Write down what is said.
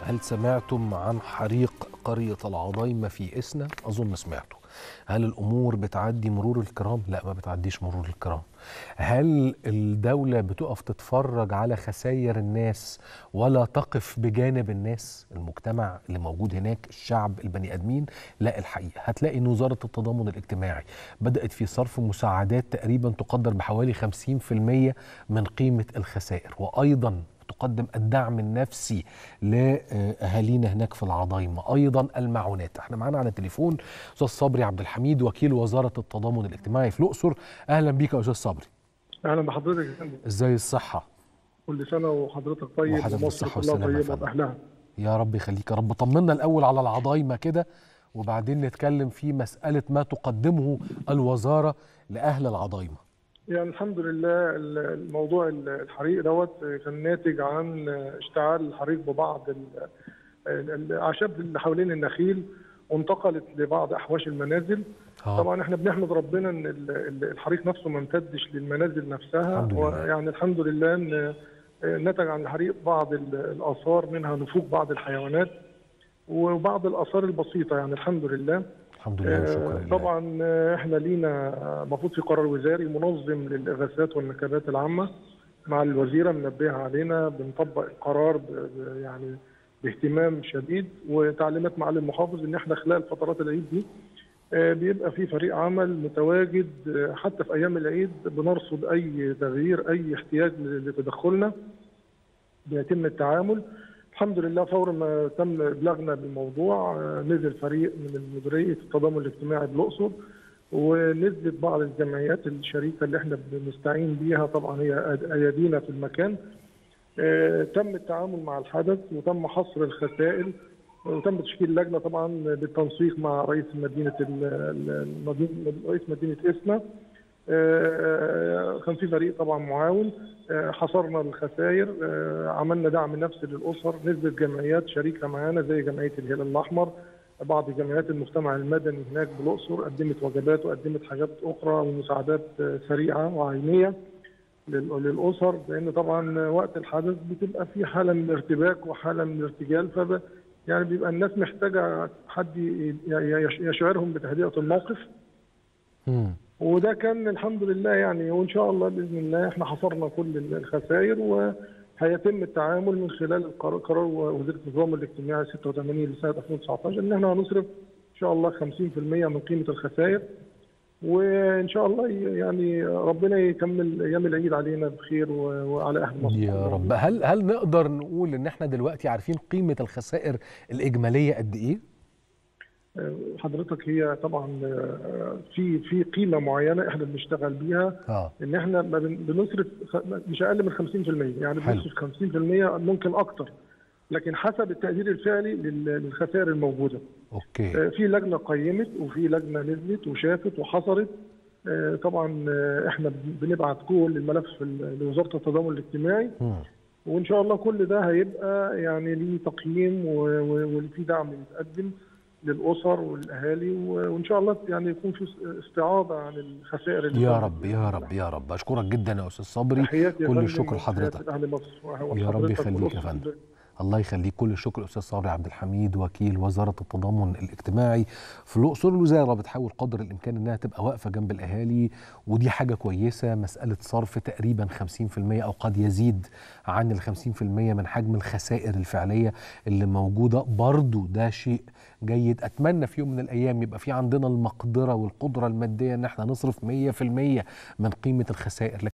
هل سمعتم عن حريق قرية العضيمة في إسنا؟ أظن سمعتوا. هل الأمور بتعدي مرور الكرام؟ لا، ما بتعديش مرور الكرام. هل الدولة بتقف تتفرج على خسائر الناس ولا تقف بجانب الناس، المجتمع اللي موجود هناك، الشعب، البني آدمين؟ لا، الحقيقة هتلاقي إن وزارة التضامن الاجتماعي بدأت في صرف مساعدات تقريبا تقدر بحوالي 50% من قيمة الخسائر، وأيضا تقدم الدعم النفسي لأهالينا هناك في العضيمة، أيضا المعونات. احنا معانا على التليفون أستاذ صبري عبد الحميد، وكيل وزارة التضامن الاجتماعي في الأقصر. أهلا بيك يا أستاذ صبري. اهلا بحضرتك يا فندم. ازاي الصحة؟ كل سنة وحضرتك طيب ومصر كلها طيبة وأهلها. يا رب يخليك يا رب. طمنا الأول على العضيمة كده، وبعدين نتكلم في مسألة ما تقدمه الوزارة لأهل العضيمة. يعني الحمد لله الموضوع الحريق دوت كان ناتج عن اشتعال الحريق ببعض الأعشاب اللي حوالين النخيل، وانتقلت لبعض أحواش المنازل. طبعا احنا بنحمد ربنا ان الحريق نفسه ما امتدش للمنازل نفسها، ويعني الحمد لله ان نتج عن الحريق بعض الآثار، منها نفوق بعض الحيوانات وبعض الآثار البسيطة، يعني الحمد لله. الحمد لله وشكرا لله. طبعا احنا لينا المفروض في قرار وزاري منظم للإغاثات والنكبات العامة مع الوزيرة منبهة علينا، بنطبق القرار يعني باهتمام شديد، وتعليمات معالي المحافظ ان احنا خلال فترات العيد دي بيبقى في فريق عمل متواجد حتى في ايام العيد، بنرصد اي تغيير، اي احتياج لتدخلنا بيتم التعامل. الحمد لله فور ما تم ابلاغنا بالموضوع نزل فريق من مديريه التضامن الاجتماعي بالاقصر، ونزلت بعض الجمعيات الشريكه اللي احنا بنستعين بيها، طبعا هي ايادينا في المكان. تم التعامل مع الحدث وتم حصر الخسائر، وتم تشكيل لجنه طبعا بالتنسيق مع رئيس مدينه إسنا. كان في فريق طبعا معاون، حصرنا الخسائر، عملنا دعم نفسي للاسر، نزلت جمعيات شريكه معانا زي جمعيه الهلال الاحمر، بعض جمعيات المجتمع المدني هناك بالاقصر قدمت وجبات وقدمت حاجات اخرى ومساعدات سريعه وعينيه للاسر، لان طبعا وقت الحدث بتبقى في حاله من الارتباك وحاله من الارتجال، يعني بيبقى الناس محتاجه حد يشعرهم بتهدئه الموقف. وده كان الحمد لله يعني، وان شاء الله باذن الله احنا حصرنا كل الخسائر، وهيتم التعامل من خلال قرار وزيره التضامن الاجتماعي 86 لسنه 2019 ان احنا هنصرف ان شاء الله 50% من قيمه الخسائر، وان شاء الله يعني ربنا يكمل ايام العيد علينا بخير وعلى اهل مصر يا رب. هل نقدر نقول ان احنا دلوقتي عارفين قيمه الخسائر الاجماليه قد ايه؟ حضرتك هي طبعا في قيمه معينه احنا بنشتغل بيها، ان احنا بنصرف مش اقل من 50%، يعني بنصرف 50% ممكن اكتر، لكن حسب التقدير الفعلي للخسائر الموجوده. اوكي. في لجنه قيمت، وفي لجنه نزلت وشافت وحصرت. طبعا احنا بنبعت كل الملف لوزاره التضامن الاجتماعي، وان شاء الله كل ده هيبقى يعني ليه تقييم وفي دعم يتقدم للاسر والاهالي، وان شاء الله يعني يكون في استعاضه عن الخسائر اللي يا رب يا رب يا رب. اشكرك جدا يا استاذ صبري، كل الشكر لحضرتك. يا رب يخليك يا فندم. الله يخليك، كل الشكر الاستاذ صبري عبد الحميد، وكيل وزاره التضامن الاجتماعي في الاقصر. الوزاره بتحاول قدر الامكان انها تبقى واقفه جنب الاهالي، ودي حاجه كويسه. مساله صرف تقريبا 50% او قد يزيد عن ال 50% من حجم الخسائر الفعليه اللي موجوده، برضو ده شيء جيد. اتمنى في يوم من الايام يبقى في عندنا المقدره والقدره الماديه ان احنا نصرف 100% من قيمه الخسائر.